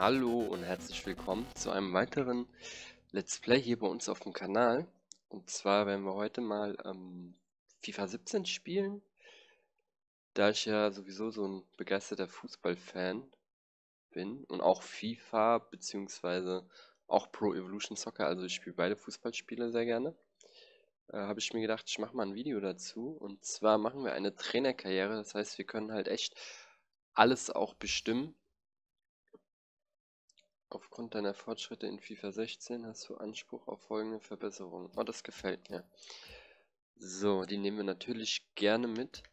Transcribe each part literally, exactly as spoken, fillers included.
Hallo und herzlich willkommen zu einem weiteren Let's Play hier bei uns auf dem Kanal. Und zwar werden wir heute mal ähm, FIFA siebzehn spielen. Da ich ja sowieso so ein begeisterter Fußballfan bin und auch FIFA beziehungsweise auch Pro Evolution Soccer, also ich spiele beide Fußballspiele sehr gerne, äh, habe ich mir gedacht, ich mache mal ein Video dazu. Und zwar machen wir eine Trainerkarriere, das heißt, wir können halt echt alles auch bestimmen. Aufgrund deiner Fortschritte in FIFA sechzehn hast du Anspruch auf folgende Verbesserungen. Oh, das gefällt mir. So, die nehmen wir natürlich gerne mit.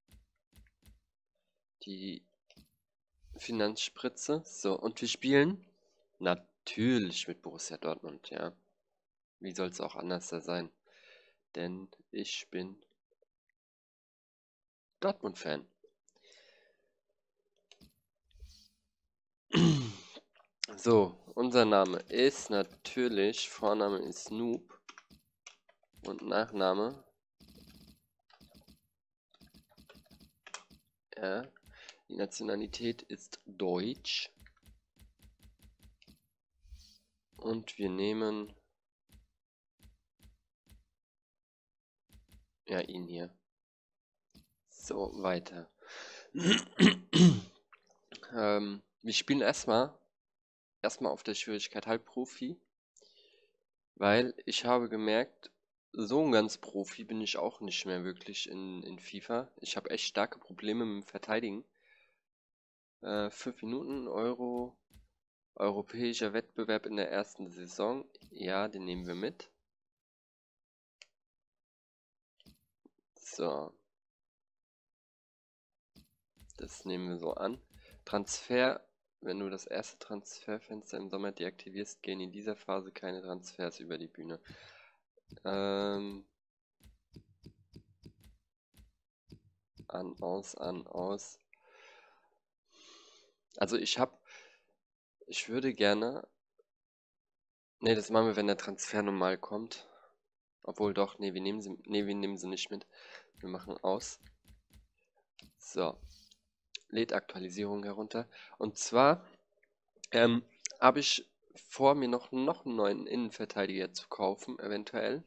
Die Finanzspritze. So, und wir spielen natürlich mit Borussia Dortmund, ja. Wie soll es auch anders da sein? Denn ich bin Dortmund-Fan. So, unser Name ist natürlich, Vorname ist Noob und Nachname, ja, die Nationalität ist Deutsch. Und wir nehmen ja ihn hier. So, weiter. ähm, wir spielen erstmal erstmal auf der Schwierigkeit Halbprofi, weil ich habe gemerkt, so ein ganz Profi bin ich auch nicht mehr wirklich in, in FIFA. Ich habe echt starke Probleme mit dem Verteidigen. Äh, fünf Minuten Euro, europäischer Wettbewerb in der ersten Saison. Ja, den nehmen wir mit. So. Das nehmen wir so an. Transfer, wenn du das erste Transferfenster im Sommer deaktivierst, gehen in dieser Phase keine Transfers über die Bühne. Ähm, an, aus, an, aus. Also ich habe, ich würde gerne, ne, das machen wir, wenn der Transfer normal kommt. Obwohl doch, ne, wir nehmen sie, ne, wir nehmen sie nicht mit. Wir machen aus. So, lädt Aktualisierung herunter. Und zwar ähm, habe ich vor, mir noch, noch einen neuen Innenverteidiger zu kaufen, eventuell.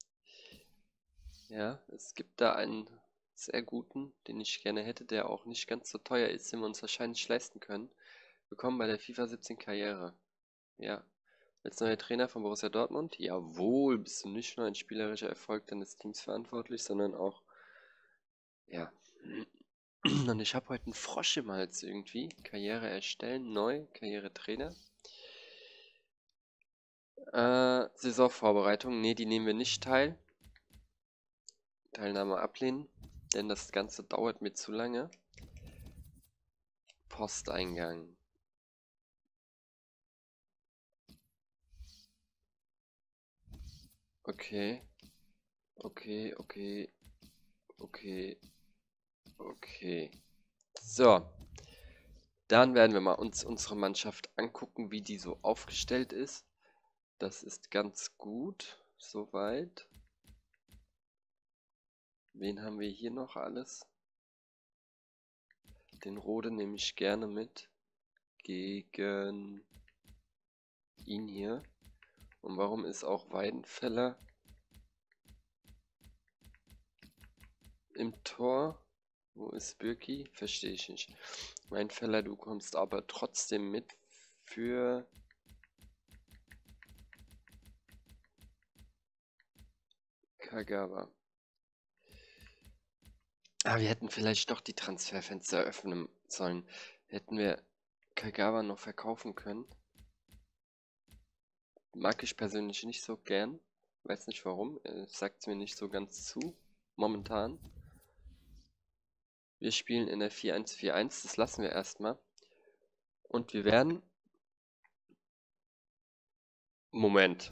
Ja, es gibt da einen sehr guten, den ich gerne hätte, der auch nicht ganz so teuer ist, den wir uns wahrscheinlich leisten können. Willkommen bei der FIFA siebzehn Karriere. Ja. Als neuer Trainer von Borussia Dortmund? Jawohl, bist du nicht nur ein spielerischer Erfolg deines Teams verantwortlich, sondern auch, ja. Und ich habe heute einen Frosch im Hals irgendwie. Karriere erstellen, neu, Karrieretrainer. Äh, Saisonvorbereitung, nee, die nehmen wir nicht teil. Teilnahme ablehnen, denn das Ganze dauert mir zu lange. Posteingang. Okay. Okay, okay, okay, okay. So. Dann werden wir mal uns unsere Mannschaft angucken, wie die so aufgestellt ist. Das ist ganz gut, soweit. Wen haben wir hier noch alles? Den Rode nehme ich gerne mit. Gegen ihn hier. Und warum ist auch Weidenfeller im Tor? Wo ist Birki? Verstehe ich nicht. Weidenfeller, du kommst aber trotzdem mit für Kagawa. Ah, wir hätten vielleicht doch die Transferfenster öffnen sollen. Hätten wir Kagawa noch verkaufen können. Mag ich persönlich nicht so gern. Weiß nicht warum. Es sagt mir nicht so ganz zu. Momentan. Wir spielen in der vier eins vier eins. Das lassen wir erstmal. Und wir werden... Moment.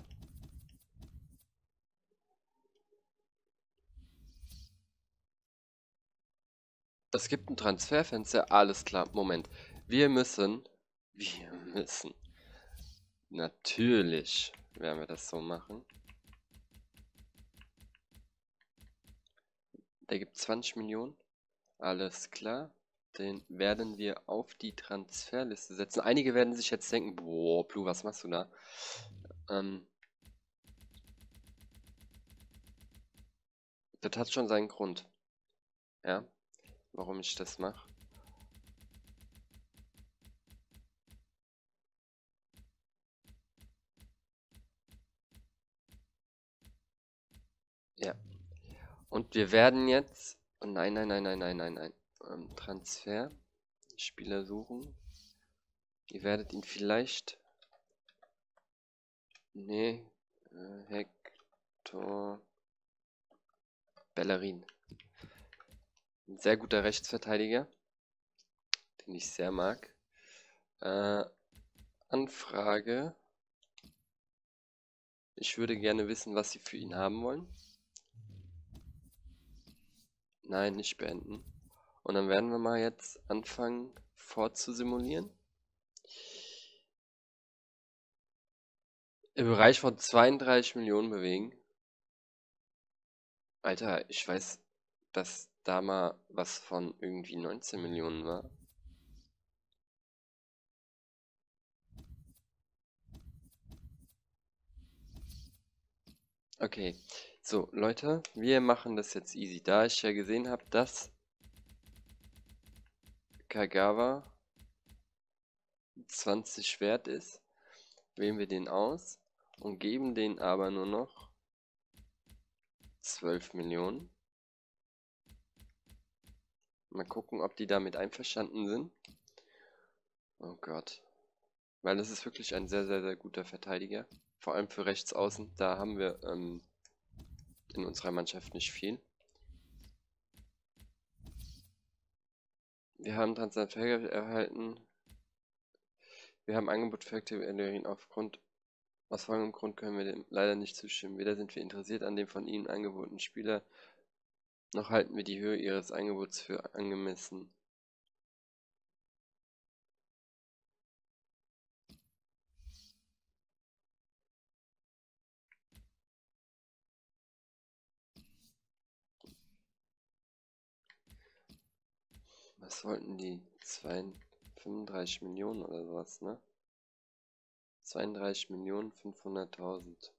Es gibt ein Transferfenster. Alles klar. Moment. Wir müssen... Wir müssen... Natürlich werden wir das so machen. Der gibt zwanzig Millionen. Alles klar. Den werden wir auf die Transferliste setzen. Einige werden sich jetzt denken, boah, Blue, was machst du da? Ähm, das hat schon seinen Grund. Ja, warum ich das mache. Ja. Und wir werden jetzt. Oh nein, nein, nein, nein, nein, nein, nein. Ähm, Transfer. Spieler suchen. Ihr werdet ihn vielleicht. Nee. Äh, Hector Bellerin. Ein sehr guter Rechtsverteidiger, den ich sehr mag. Äh, Anfrage. Ich würde gerne wissen, was Sie für ihn haben wollen. Nein, nicht beenden. Und dann werden wir mal jetzt anfangen vorzusimulieren. Im Bereich von zweiunddreißig Millionen bewegen. Alter, ich weiß, dass da mal was von irgendwie neunzehn Millionen war. Okay, so Leute, wir machen das jetzt easy. Da ich ja gesehen habe, dass Kagawa zwanzig wert ist, wählen wir den aus und geben den aber nur noch zwölf Millionen. Mal gucken, ob die damit einverstanden sind. Oh Gott. Weil es ist wirklich ein sehr, sehr, sehr guter Verteidiger. Vor allem für rechts außen. Da haben wir ähm, in unserer Mannschaft nicht viel. Wir haben Transfer erhalten. Wir haben Angebot für Hector aufgrund. Aus folgendem Grund können wir dem leider nicht zustimmen. Weder sind wir interessiert an dem von Ihnen angebotenen Spieler, noch halten wir die Höhe Ihres Angebots für angemessen. Was wollten die? fünfunddreißig Millionen oder sowas, ne? zweiunddreißig Millionen fünfhunderttausend.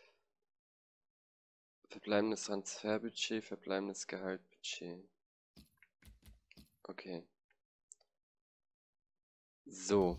Verbleibendes Transferbudget, verbleibendes Gehaltbudget. Okay. So.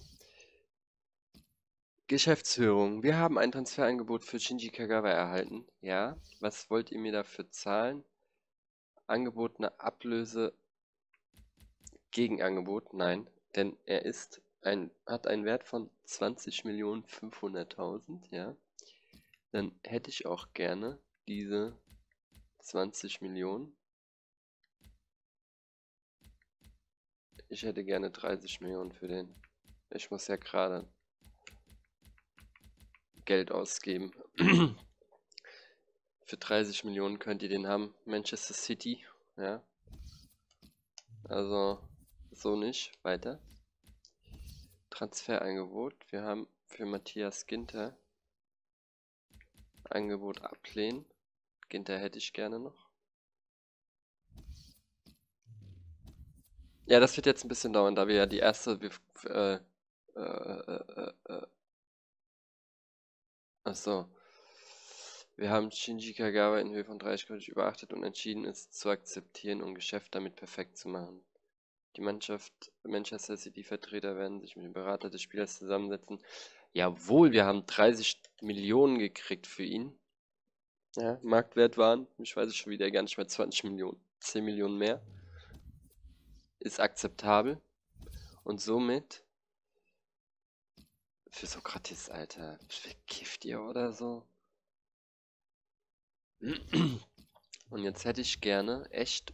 Geschäftsführung. Wir haben ein Transferangebot für Shinji Kagawa erhalten. Ja. Was wollt ihr mir dafür zahlen? Angebotene Ablöse. Gegenangebot? Nein. Denn er ist ein, hat einen Wert von zwanzig Millionen fünfhunderttausend. Ja. Dann hätte ich auch gerne diese zwanzig Millionen. Ich hätte gerne dreißig Millionen für den. Ich muss ja gerade Geld ausgeben. Für dreißig Millionen könnt ihr den haben. Manchester City. Ja. Also so nicht. Weiter. Transferangebot. Wir haben für Matthias Ginter Angebot ablehnen. Ginter hätte ich gerne noch. Ja, das wird jetzt ein bisschen dauern, da wir ja die erste. Wir, äh, äh, äh, äh, achso. Wir haben Shinji Kagawa in Höhe von dreißig Grad überachtet und entschieden, es zu akzeptieren, um Geschäft damit perfekt zu machen. Die Mannschaft, Manchester City Vertreter werden sich mit dem Berater des Spielers zusammensetzen. Jawohl, wir haben dreißig Millionen gekriegt für ihn. Ja, Marktwert waren, ich weiß es schon wieder, gar nicht mehr zwanzig Millionen. zehn Millionen mehr. Ist akzeptabel. Und somit für Sokrates, Alter, verkifft ihr oder so? Und jetzt hätte ich gerne echt.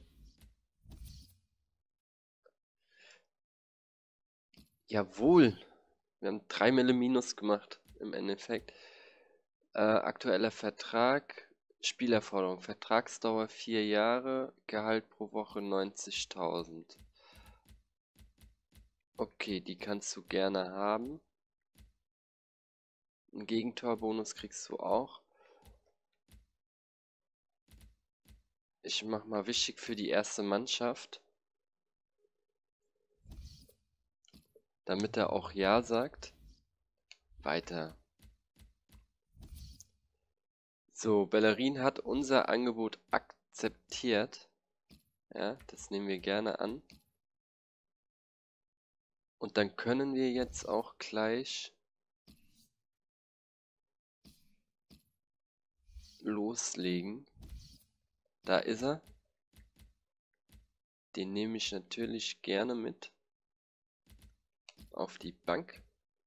Jawohl. Wir haben drei Mille minus gemacht im Endeffekt. Äh, aktueller Vertrag. Spielerforderung. Vertragsdauer vier Jahre. Gehalt pro Woche neunzigtausend. Okay, die kannst du gerne haben. Einen Gegentorbonus kriegst du auch. Ich mach mal wichtig für die erste Mannschaft. damit er auch Ja sagt. Weiter. So, Bellerin hat unser Angebot akzeptiert. Ja, das nehmen wir gerne an. Und dann können wir jetzt auch gleich loslegen. Da ist er. Den nehme ich natürlich gerne mit auf die Bank.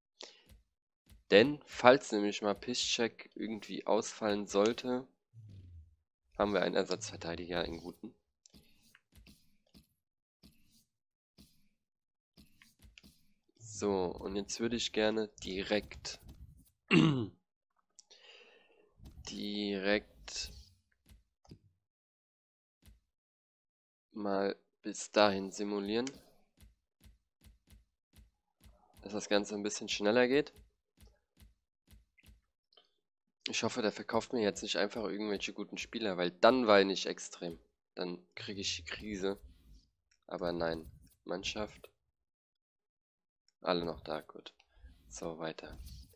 Denn falls nämlich mal Piszczek irgendwie ausfallen sollte, haben wir einen Ersatzverteidiger, einen guten. So, und jetzt würde ich gerne direkt direkt mal bis dahin simulieren, dass das Ganze ein bisschen schneller geht. Ich hoffe, der verkauft mir jetzt nicht einfach irgendwelche guten Spieler, weil dann weine ich extrem. Dann kriege ich die Krise. Aber nein, Mannschaft. Alle noch da, gut. So, weiter.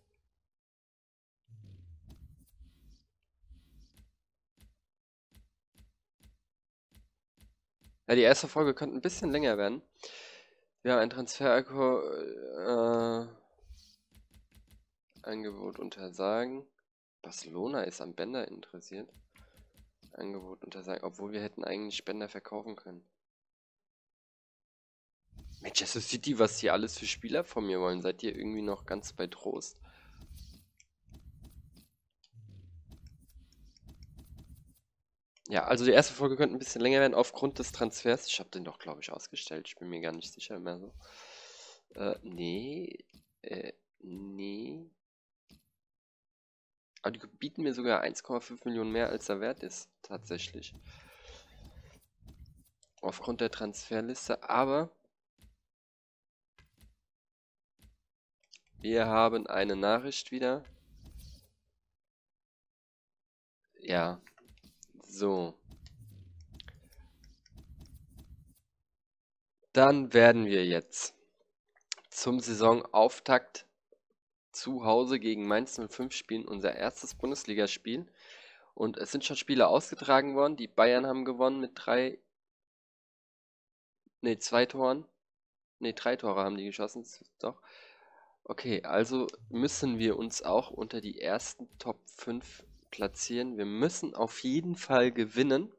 Ja, die erste Folge könnte ein bisschen länger werden. Wir haben ein Transfer-Angebot äh, untersagen. Barcelona ist am Bender interessiert. Angebot untersagen, obwohl wir hätten eigentlich Bender verkaufen können. Manchester City, was hier alles für Spieler von mir wollen, seid ihr irgendwie noch ganz bei Trost? Ja, also die erste Folge könnte ein bisschen länger werden aufgrund des Transfers. Ich habe den doch, glaube ich, ausgestellt. Ich bin mir gar nicht sicher mehr so. Äh, nee. Äh, nee. Aber die bieten mir sogar eins Komma fünf Millionen mehr, als er wert ist, tatsächlich. Aufgrund der Transferliste, aber wir haben eine Nachricht wieder. Ja, so. Dann werden wir jetzt zum Saisonauftakt zu Hause gegen Mainz null fünf spielen, unser erstes Bundesligaspiel. Und es sind schon Spiele ausgetragen worden. Die Bayern haben gewonnen mit drei, ne, zwei Toren. Ne, drei Tore haben die geschossen, doch. Okay, also müssen wir uns auch unter die ersten Top fünf platzieren. Wir müssen auf jeden Fall gewinnen.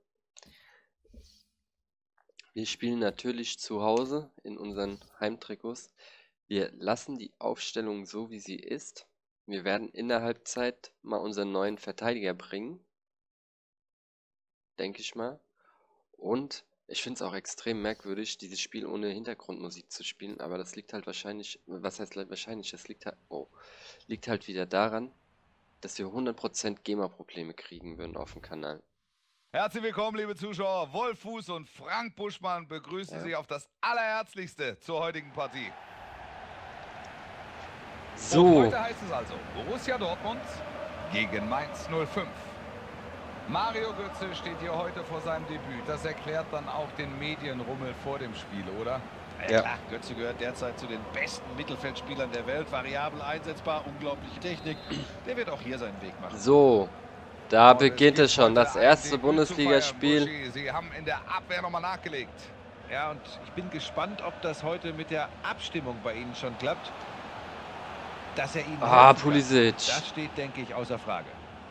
Wir spielen natürlich zu Hause in unseren Heimtrikots. Wir lassen die Aufstellung so, wie sie ist. Wir werden in der Halbzeit mal unseren neuen Verteidiger bringen. Denke ich mal. Und ich finde es auch extrem merkwürdig, dieses Spiel ohne Hintergrundmusik zu spielen. Aber das liegt halt wahrscheinlich, was heißt wahrscheinlich, das liegt halt, oh, liegt halt wieder daran, dass wir hundert Prozent GEMA-Probleme kriegen würden auf dem Kanal. Herzlich willkommen, liebe Zuschauer. Wolf Fuß und Frank Buschmann begrüßen ja. Sie auf das Allerherzlichste zur heutigen Partie. So. Und heute heißt es also Borussia Dortmund gegen Mainz null fünf. Mario Götze steht hier heute vor seinem Debüt. Das erklärt dann auch den Medienrummel vor dem Spiel, oder? Ja, klar. Götze gehört derzeit zu den besten Mittelfeldspielern der Welt. Variabel einsetzbar, unglaubliche Technik. Der wird auch hier seinen Weg machen. So, da Und beginnt es schon. Das erste Bundesligaspiel. Sie haben in der Abwehr nochmal nachgelegt. Ja, und ich bin gespannt, ob das heute mit der Abstimmung bei Ihnen schon klappt. Dass er Ihnen Ah, Pulisic. Das steht, denke ich, außer Frage.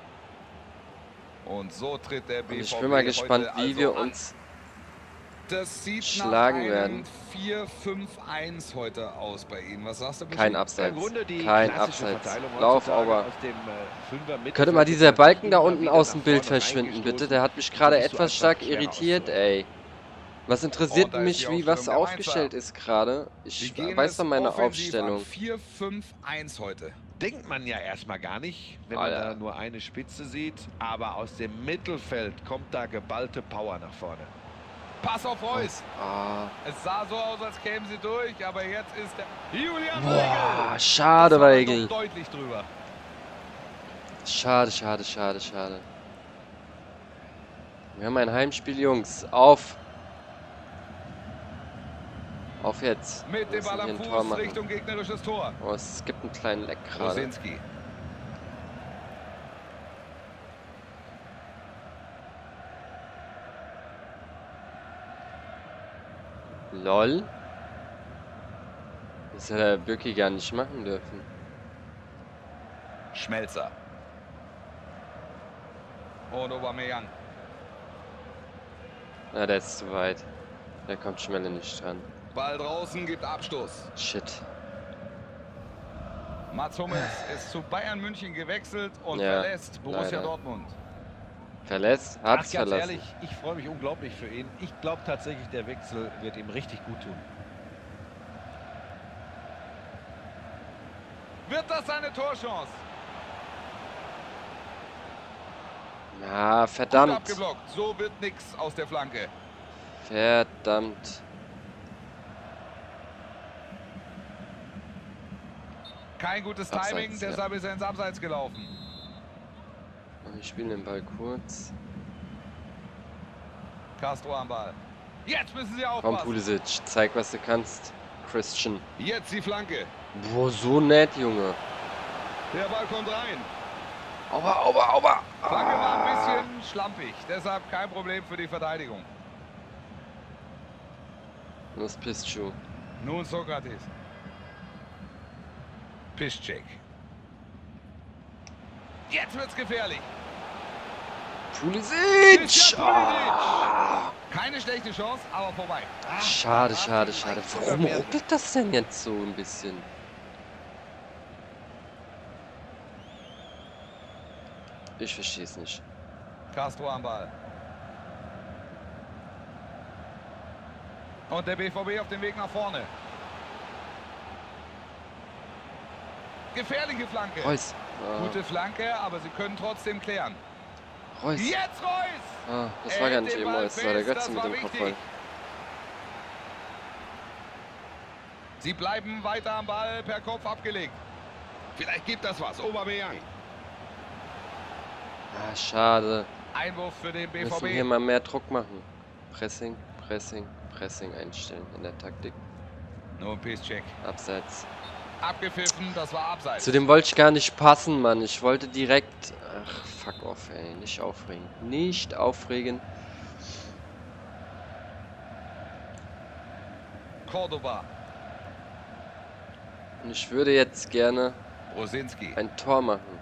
Und so tritt der B V B. Ich bin mal gespannt, wie also wir uns das sieht schlagen nach werden. vier fünf eins heute aus bei Ihnen. Was sagst du? Kein Abseits. Die Kein Abseits. Lauf, aber. Könnte mal dieser Balken da unten aus dem Bild verschwinden, bitte? Der hat mich gerade etwas stark irritiert, ey. Was interessiert mich, wie was aufgestellt ist gerade? Ich weiß doch meine Aufstellung. vier fünf eins heute. Denkt man ja erstmal gar nicht, wenn man da nur eine Spitze sieht. Aber aus dem Mittelfeld kommt da geballte Power nach vorne. Pass auf Reus. Ah. Es sah so aus, als kämen sie durch, aber jetzt ist der Julian Boah, Weigl. schade, Weigl. Deutlich drüber. Schade, schade, schade, schade. Wir haben ein Heimspiel, Jungs. Auf. Auf jetzt. Mit dem Müssen Ball wir am ein Tor Fuß machen. Richtung gegnerisches Tor. Oh, es gibt einen kleinen Leck gerade. Rosinski. Lol. Das hätte der Birki gar nicht machen dürfen. Schmelzer. Und Aubameyang. Na, der ist zu weit. Der kommt Schmelle nicht dran. Ball draußen, gibt Abstoß. Shit. Mats Hummels ist zu Bayern München gewechselt und Ja, verlässt Borussia leider. Dortmund. Verlässt? Ach, Hat's ganz verlassen. ehrlich, ich freue mich unglaublich für ihn. Ich glaube tatsächlich, der Wechsel wird ihm richtig gut tun. Wird das eine Torchance? Na, Gut verdammt. abgeblockt. So wird nix aus der Flanke. Verdammt. Kein gutes Abseits, Timing, ja. deshalb ist er ins Abseits gelaufen. Wir spielen den Ball kurz. Castro am Ball. Jetzt müssen sie Komm, aufpassen. Pulisic, zeig, was du kannst. Christian. Jetzt die Flanke. Boah, so nett, Junge. Der Ball kommt rein. Aua, aua, aua. Flanke war ein Ah. bisschen schlampig, deshalb kein Problem für die Verteidigung. Los, Pischu. Nun Sokrates. Piszczek. Jetzt wird's gefährlich. Pulisic! Christian Ah. Keine schlechte Chance, aber vorbei. Schade, schade, schade. Warum ruckelt das denn jetzt so ein bisschen? Ich verstehe es nicht. Castro am Ball. Und der B V B auf dem Weg nach vorne. Gefährliche Flanke. Reus. Ah, Gute Flanke, aber sie können trotzdem klären. Reus. Jetzt Reus! Ah, das Er war gar hält nicht den eben Ball Reus, das war der fest, Götze das mit war dem wichtig. Kopfball. Sie bleiben weiter am Ball, per Kopf abgelegt. Vielleicht gibt das was. Aubameyang. Ah, schade. Einwurf für den Wir B V müssen B. hier mal mehr Druck machen. Pressing, Pressing, Pressing einstellen in der Taktik. Nun Piszczek. Abseits. Abgepfiffen, das war abseits. Zu dem wollte ich gar nicht passen, Mann. Ich wollte direkt... Ach, fuck off, ey. Nicht aufregen. Nicht aufregen. Cordoba. Und ich würde jetzt gerne Rosinski. ein Tor machen.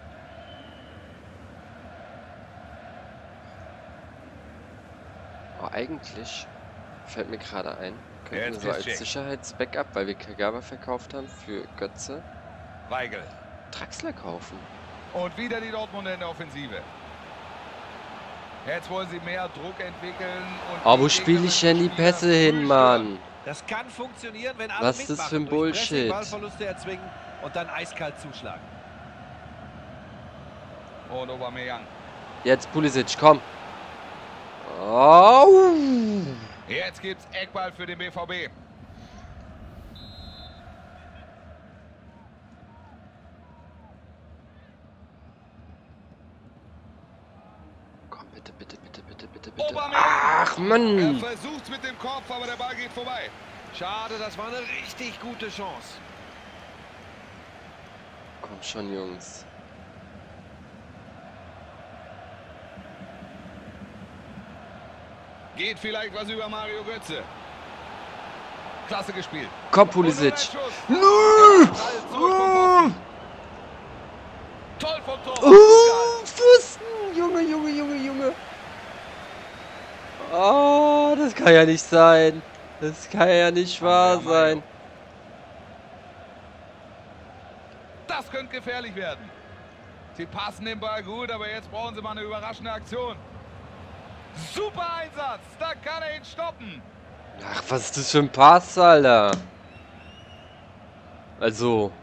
Oh, eigentlich fällt mir gerade ein, könnten wir Jetzt so als Piszczek. Sicherheitsbackup, weil wir Kagawa verkauft haben für Götze, Weigel. Draxler kaufen. Und wieder die Dortmunder in der Offensive. Jetzt wollen sie mehr Druck entwickeln. Und Oh, die wo spiele ich denn die gegnerischen Pässe Spieler hin, früh Mann? Das kann funktionieren, wenn alle Was ist das mitmachen. für ein Durch Pressing, Bullshit? Ballverluste erzwingen und dann eiskalt zuschlagen. stören. Und Aubameyang. Jetzt Pulisic, komm. Oh. Jetzt gibt's Eckball für den B V B. Komm, bitte, bitte, bitte, bitte, bitte, bitte. Aubameyang. Ach, Er Mann. versucht's mit dem Kopf, aber der Ball geht vorbei. Schade, das war eine richtig gute Chance. Komm schon, Jungs. Geht vielleicht was über Mario Götze. Klasse gespielt. Komm, Pulisic. Und nun ein Schuss. Ball zurück vom Pfosten. Toll vom Tor. Oh, Pfosten. Junge, Junge, Junge, Junge. Oh, das kann ja nicht sein. Das kann ja nicht wahr Mario. sein. Das könnte gefährlich werden. Sie passen den Ball gut, aber jetzt brauchen sie mal eine überraschende Aktion. Super Einsatz. Da kann er ihn stoppen. Ach, was ist das für ein Pass, Alter? Also.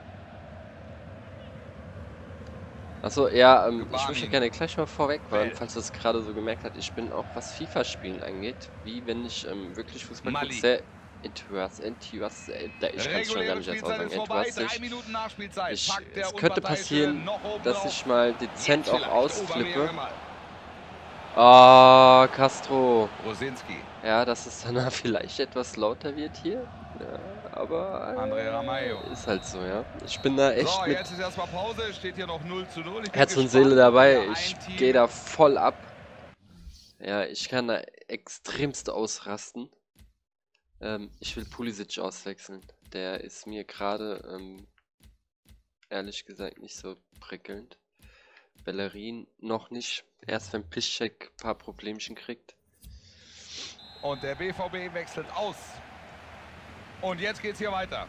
Achso, ja, ähm, ich möchte gerne gleich mal vorweg warnen, falls du es gerade so gemerkt hast. Ich bin auch, was FIFA-Spielen angeht, wie wenn ich ähm, wirklich Fußball gucke, Mali. sehr enthusiast, enthusiast, äh, da- ich kann es schon gar nicht erst Spielzeit aussagen, ist vorbei. Drei enthusiastisch. Minuten Nachspielzeit. Ich, Packt der es könnte Unparteiische passieren, noch oben dass drauf. ich mal dezent Jetzt auch vielleicht ausflippe. Aubameyang mal. Oh, Castro. Rosinski. Ja, dass es danach vielleicht etwas lauter wird hier. Ja, aber André Ramalho. äh, ist halt so, ja. Ich bin da echt So, mit jetzt ist erstmal Pause. Steht hier noch null zu null. Ich bin Herz und gespannt, Seele ob dabei. wieder Ich ein Team- gehe da voll ab. Ja, ich kann da extremst ausrasten. Ähm, ich will Pulisic auswechseln. Der ist mir gerade, ähm, ehrlich gesagt, nicht so prickelnd. Bellerin noch nicht. Erst wenn Piszczek ein paar Problemchen kriegt. Und der B V B wechselt aus. Und jetzt geht's hier weiter.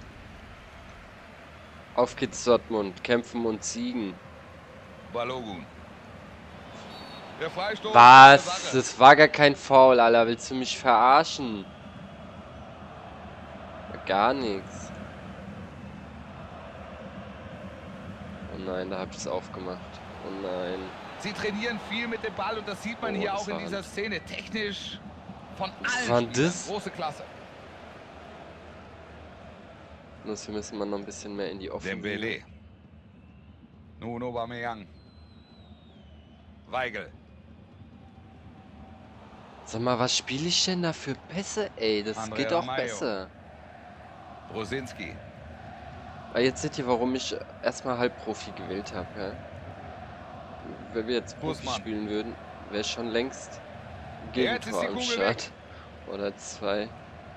Auf geht's Dortmund. Kämpfen und siegen. Balogun. Der Freistoß. Was? Das war gar kein Foul, Alter. Willst du mich verarschen? Gar nichts. Oh nein, da hab ich's aufgemacht. Oh nein. Sie trainieren viel mit dem Ball und das sieht man Oh, hier das auch in war dieser Hand. Szene. Technisch von Was allen war denn Spielern. das? Große Klasse. Bloß wir müssen mal noch ein bisschen mehr in die Offensive. Dembele. Nuno Aubameyang. Weigel. Sag mal, was spiele ich denn da für Pässe, ey? Das André geht doch Ramalho. besser. Rosinski. Aber jetzt seht ihr, warum ich erstmal Halbprofi gewählt habe, ja? Wenn wir jetzt Profi Busmann. spielen würden, wäre schon längst ein Jetzt ist Gegentor die am Kugel Start. Oder zwei.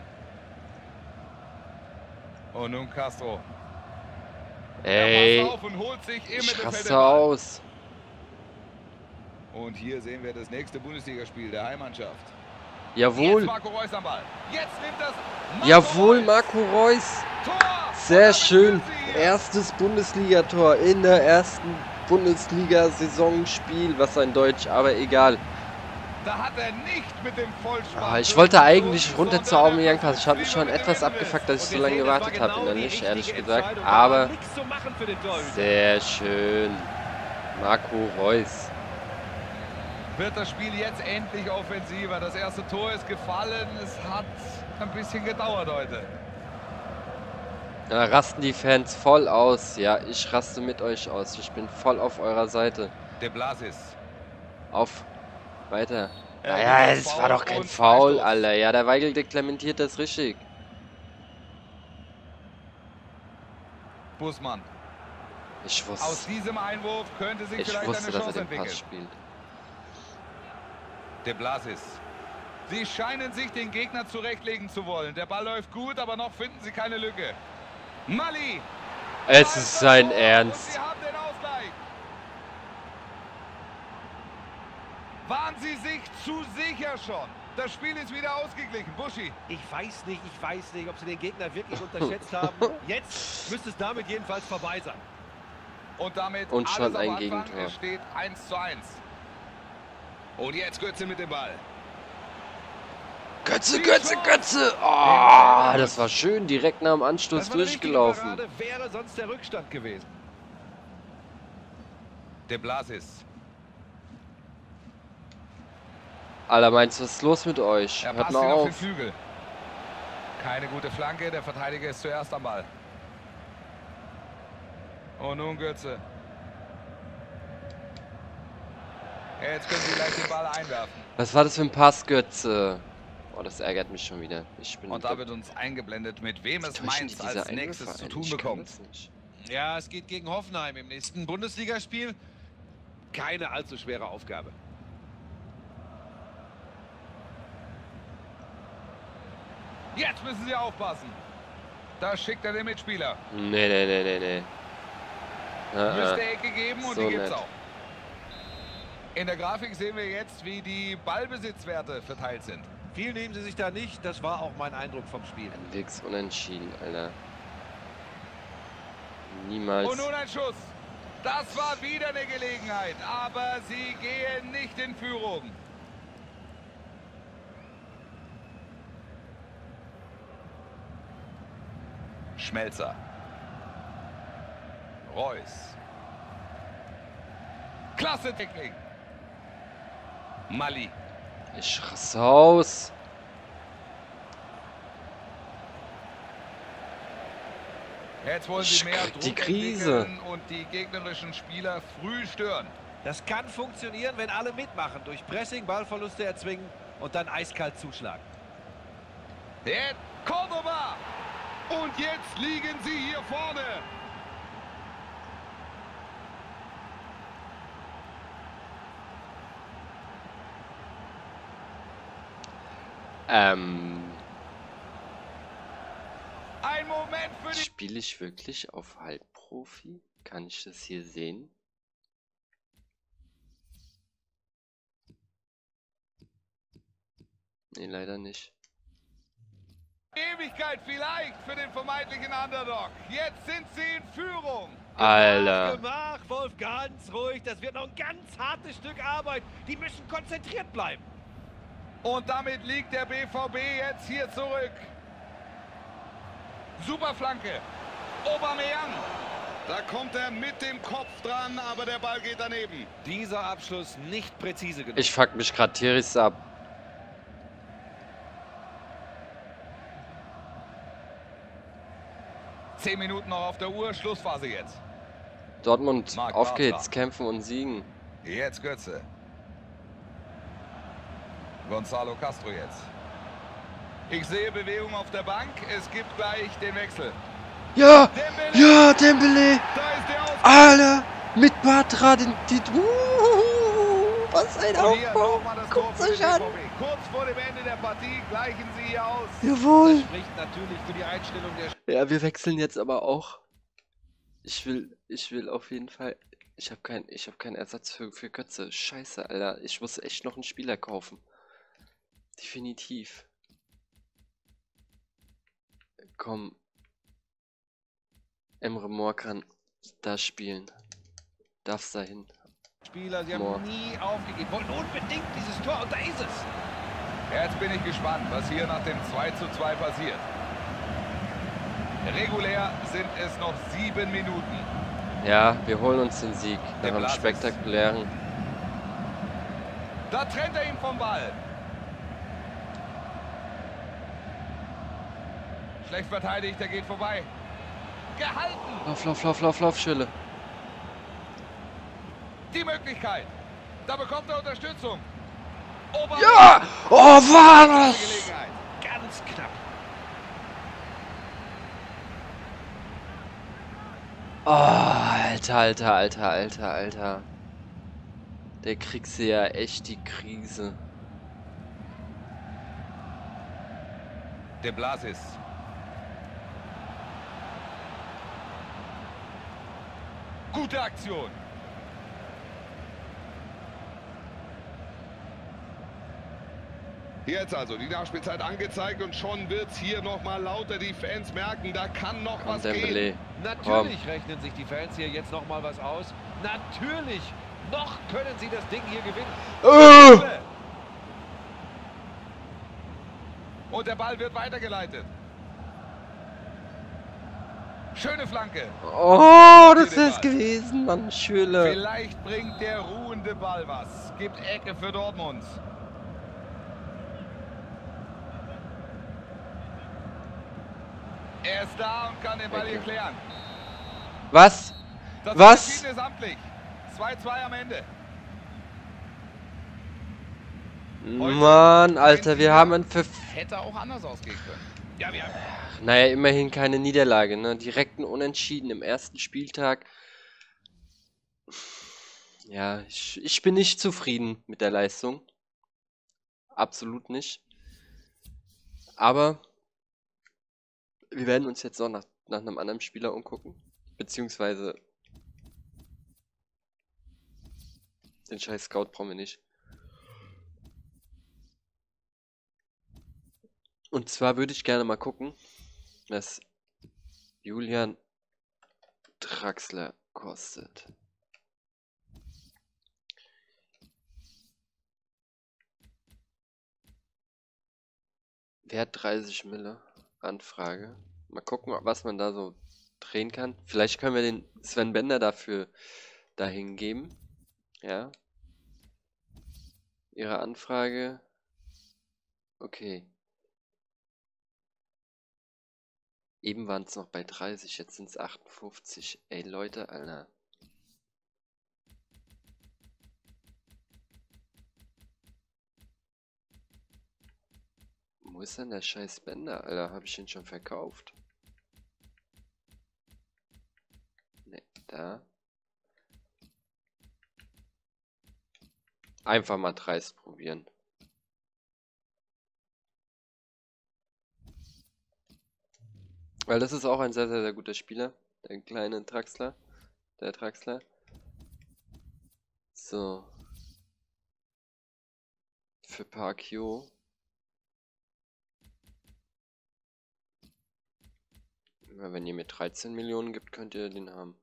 Und nun Castro. Ey, Er passt auf und holt sich im ich Mittelfeld den raste Ball. aus. Und hier sehen wir das nächste Bundesligaspiel der Heimmannschaft. Jawohl, Jetzt Marco Reus am Ball. Jetzt nimmt das Marco jawohl, Reus. Marco Reus. Tor! Sehr Und damit schön. führen sie hier. Erstes Bundesligator in der ersten Bundesliga-Saisonspiel. Was ein Deutsch, aber egal. Da hat er nicht mit dem Vollspann. Ah, ich wollte eigentlich runter sondern zu er Aubameyang passen. Ich habe mich flexibel schon mit etwas dem abgefuckt, dass ich so Und wir lange sehen, das war gewartet habe genau die innerlich, ehrlich richtige gesagt. Entscheidung. Aber Da war nichts zu machen für den Torhüter. sehr schön. Marco Reus. Wird das Spiel jetzt endlich offensiver. Das erste Tor ist gefallen. Es hat ein bisschen gedauert heute. Da rasten die Fans voll aus. Ja, ich raste mit euch aus. Ich bin voll auf eurer Seite. De Blasis. Auf. Weiter. Er Naja, bekommt es Foul war doch kein und Foul, Freistoß. Alter. Ja, der Weigel deklementiert das richtig. Busmann. Ich Aus wusste, diesem Einwurf könnte sich ich vielleicht wusste, eine dass er Chance den Pass entwickeln. spielt. De Blasis. Sie scheinen sich den Gegner zurechtlegen zu wollen. Der Ball läuft gut, aber noch finden sie keine Lücke. Mali. Es ist sein Und Ernst. sie haben den Ausgleich. Waren sie sich zu sicher schon? Das Spiel ist wieder ausgeglichen. Buschi. Ich weiß nicht, ich weiß nicht, ob sie den Gegner wirklich unterschätzt haben. Jetzt müsste es damit jedenfalls vorbei sein. Und damit Und alles schon auf ein Anfang. Gegentor. Es steht eins zu eins. Und jetzt Götze mit dem Ball. Götze, Götze, Götze! Oh, das war schön. Direkt nach dem Anstoß Das war eine richtige durchgelaufen. Parade, wäre sonst der Rückstand gewesen. De Blasis. Alter, meinst du, was ist los mit euch? Er Hört passt mal ihn auf den auf. Flügel. Keine gute Flanke. Der Verteidiger ist zuerst am Ball. Und nun Götze. Jetzt können sie gleich den Ball einwerfen. Was war das für ein Pass, Götze? Oh, das ärgert mich schon wieder. Ich bin Und da wird uns eingeblendet, mit wem es Täuschen die Mainz diese als nächstes Einwürfe zu ein? tun Ich kann bekommt. das nicht. Ja, es geht gegen Hoffenheim im nächsten Bundesligaspiel. Keine allzu schwere Aufgabe. Jetzt müssen sie aufpassen. Da schickt er den Mitspieler. Nee, nee, nee, nee, nee. Ah, Müsste ah. Ecke geben und So die gibt's nett. auch. In der Grafik sehen wir jetzt, wie die Ballbesitzwerte verteilt sind. Viel nehmen sie sich da nicht. Das war auch mein Eindruck vom Spiel. Ein Wegs unentschieden, Alter. Niemals. Und nun ein Schuss. Das war wieder eine Gelegenheit, aber sie gehen nicht in Führung. Schmelzer. Reus. Klasse Technik. Mali. Ich raste aus. Jetzt wollen sie Ich mehr krieg die Druck Krise. entwickeln und die gegnerischen Spieler früh stören. Das kann funktionieren, wenn alle mitmachen. Durch Pressing, Ballverluste erzwingen und dann eiskalt zuschlagen. Der Cordoba! Und jetzt liegen sie hier vorne. Ähm, Ein Moment für die... spiele ich wirklich auf Halbprofi? Kann ich das hier sehen? Nee, leider nicht. Ewigkeit vielleicht für den vermeintlichen Underdog. Jetzt sind sie in Führung. Alter. Gemach, Wolf, ganz ruhig. Das wird noch ein ganz hartes Stück Arbeit. Die müssen konzentriert bleiben. Und damit liegt der B V B jetzt hier zurück. Super Flanke. Aubameyang. Da kommt er mit dem Kopf dran, aber der Ball geht daneben. Dieser Abschluss nicht präzise genug. Ich fuck mich gerade tierisch ab. Zehn Minuten noch auf der Uhr. Schlussphase jetzt. Dortmund, Marc auf Bartra. geht's, kämpfen und siegen. Jetzt Götze. Gonzalo Castro jetzt. Ich sehe Bewegung auf der Bank. Es gibt gleich den Wechsel. Ja! Dembele. Ja, Dembele! Da ist der Aus. Alter! Mit Bartra, den... den uh, was ein Und hier Aufbau! nochmal das Tor Guckt für den euch an! B V B. Kurz vor dem Ende der Partie gleichen sie hier aus. Jawohl! Das spricht natürlich für die Einstellung der Ja, wir wechseln jetzt aber auch. Ich will, ich will auf jeden Fall... Ich habe kein, ich hab keinen Ersatz für, für Götze. Scheiße, Alter. Ich muss echt noch einen Spieler kaufen. Definitiv. Komm. Emre Mor kann da spielen. Darf's dahin. Spieler. Sie Moore. haben nie aufgegeben. Wollen unbedingt dieses Tor und da ist es. Jetzt bin ich gespannt, was hier nach dem zwei zu zwei passiert. Regulär sind es noch sieben Minuten. Ja, wir holen uns den Sieg. Nach Der einem Blasis. spektakulären. Da trennt er ihn vom Ball. Schlecht verteidigt, er geht vorbei. Gehalten. Lauf, lauf, lauf, lauf, lauf, Schülle. Die Möglichkeit. Da bekommt er Unterstützung. Ober Ja! Oh, war das! Gelegenheit. Ganz knapp. Oh, Alter, Alter, Alter, Alter, Alter. Der kriegst du ja echt die Krise. Der Blasis. Gute Aktion. Jetzt also die Nachspielzeit angezeigt und schon wird es hier nochmal lauter. Die Fans merken, da kann noch Komm, was gehen. Dembele. Natürlich rechnen sich die Fans hier jetzt noch mal was aus. Natürlich. Noch können sie das Ding hier gewinnen. Oh! Und der Ball wird weitergeleitet. Schöne Flanke. Oh, das ist gewesen, Mann, Schüle. Vielleicht bringt der ruhende Ball was. Gibt Ecke für Dortmund. Er ist da und kann den Ball hier Ecke. klären. Was? Das Was? Unentschieden ist amtlich. zwei zu zwei am Ende. Mann, Alter, wir haben einen Pfiff. Hätte auch anders ausgehen können. Ja, wir haben Naja, immerhin keine Niederlage, ne? Direkten Unentschieden im ersten Spieltag. Ja, ich, ich bin nicht zufrieden mit der Leistung. Absolut nicht. Aber wir werden uns jetzt noch nach, nach einem anderen Spieler umgucken. Beziehungsweise den scheiß Scout brauchen wir nicht. Und zwar würde ich gerne mal gucken, was Julian Draxler kostet. Wert dreißig Mille. Anfrage. Mal gucken, was man da so drehen kann. Vielleicht können wir den Sven Bender dafür dahin geben. Ja. Ihre Anfrage. Okay. Eben waren es noch bei dreißig, jetzt sind es achtundfünfzig. Ey Leute, Alter. Wo ist denn der scheiß Bänder, Alter? Habe ich ihn schon verkauft? Ne, da. Einfach mal dreist probieren. Weil das ist auch ein sehr, sehr, sehr guter Spieler. Der kleine Draxler. Der Draxler. So. Für Parkio. Ja, wenn ihr mir dreizehn Millionen gibt, könnt ihr den haben.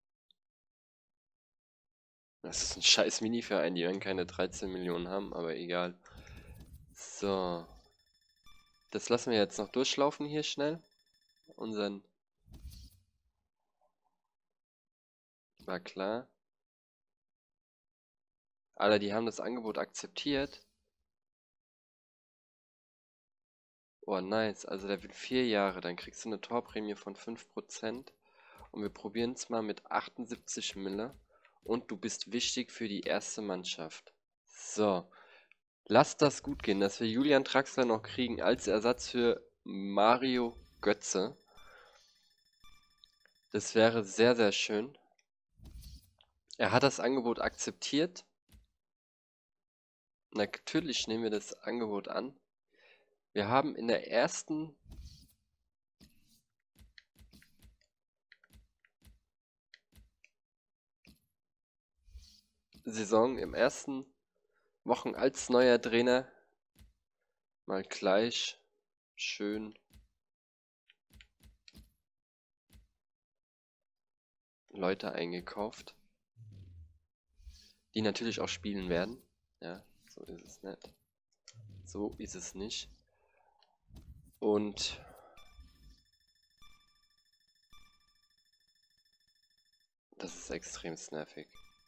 Das ist ein scheiß Mini-Verein, die werden keine dreizehn Millionen haben, aber egal. So. Das lassen wir jetzt noch durchlaufen hier schnell. Unseren. War klar. Alter, die haben das Angebot akzeptiert. Oh, nice. Also der wird vier Jahre. Dann kriegst du eine Torprämie von fünf Prozent. Und wir probieren es mal mit achtundsiebzig Mille. Und du bist wichtig für die erste Mannschaft. So. Lass das gut gehen, dass wir Julian Draxler noch kriegen als Ersatz für Mario Götze. Das wäre sehr, sehr schön. Er hat das Angebot akzeptiert. Natürlich nehmen wir das Angebot an. Wir haben in der ersten Saison, im ersten Wochen als neuer Trainer mal gleich schön Leute eingekauft, die natürlich auch spielen werden. Ja, so ist es nicht. So ist es nicht. Und das ist extrem nervig.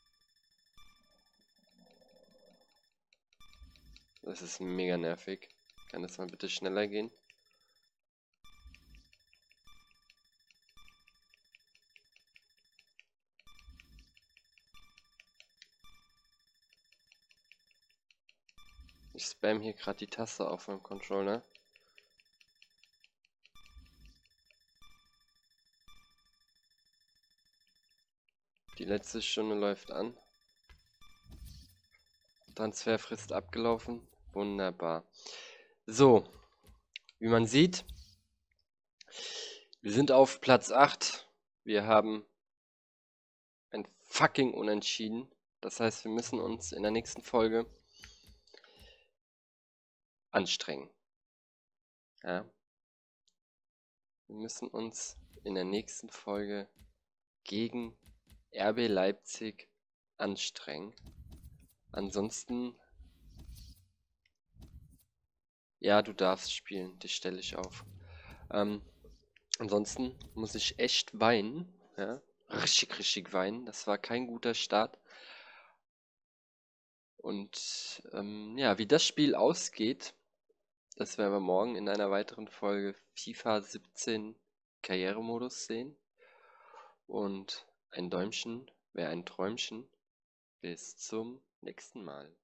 Das ist mega nervig. Kann das mal bitte schneller gehen? Ich spam hier gerade die Taste auf meinem Controller. Die letzte Stunde läuft an. Transferfrist abgelaufen. Wunderbar. So, wie man sieht, wir sind auf Platz acht. Wir haben ein fucking Unentschieden. Das heißt, wir müssen uns in der nächsten Folge anstrengen. Ja. Wir müssen uns in der nächsten Folge gegen R B Leipzig anstrengen. Ansonsten, ja, du darfst spielen, dich stelle ich auf. Ähm, ansonsten muss ich echt weinen, ja, richtig, richtig weinen. Das war kein guter Start. Und ähm, ja, wie das Spiel ausgeht, das werden wir morgen in einer weiteren Folge FIFA siebzehn Karrieremodus sehen. Und ein Däumchen wäre ein Träumchen. Bis zum nächsten Mal.